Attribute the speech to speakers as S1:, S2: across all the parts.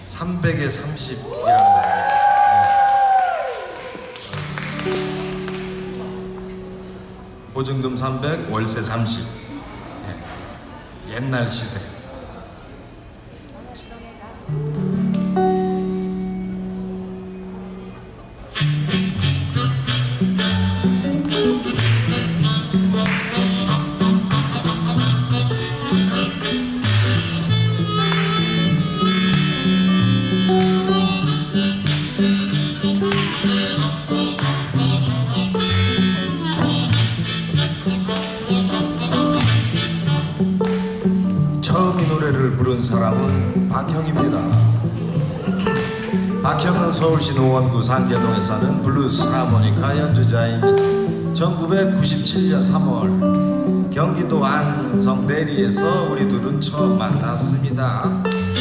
S1: 300에 30이라는 걸 알고 있습니다. 보증금 300, 월세 30. 옛날 시세. 처음 이 노래를 부른 사람은 박형입니다. 박형은 서울시 노원구 상계동에 사는 블루스 하모니카 연주자입니다. 1997년 3월 경기도 안성 내리에서 우리 둘은 처음 만났습니다.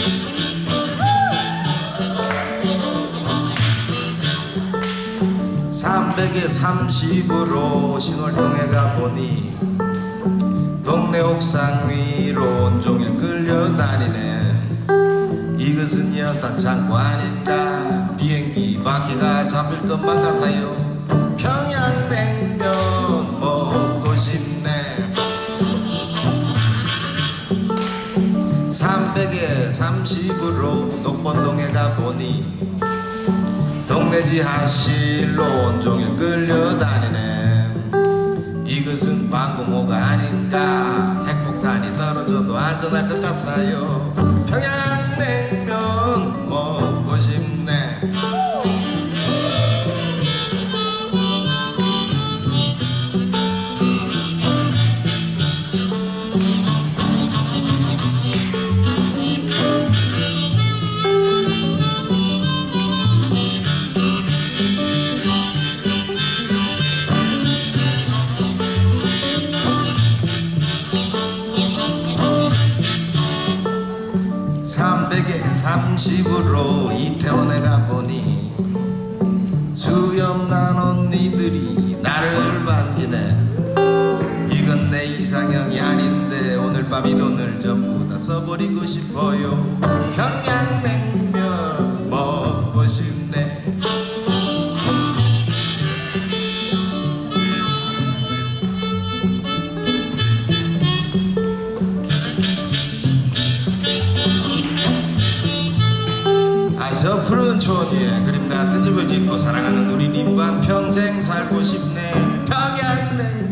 S1: (300에 30으로) 신월동에 가보니 동네 옥상 위로 온종일 끌려다니네. 이것은 여타 창고 아닌가. 비행기 바퀴가 잡힐 것만 같아요. 평양냉면 먹고 싶네. 300에 30으로 녹번동에 가보니 동네 지하실로 온종일 끌려다니네. 이것은 방공호가 아닌가. 핵폭탄이 떨어져도 안전할 것 같아요. 평양냉면 먹고 싶네. (300에 30으로) 이태원에 가보니 수염난 언니들이 나를 반기네. 이건 내 이상형이 아닌데 오늘 밤 이 돈을 전부 다 써버리고 싶어요. 평양냉면 먹고 싶네. 저 푸른 초원 위에 그림 같은 집을 짓고 사랑하는 누리님과 평생 살고 싶네. 평양냉면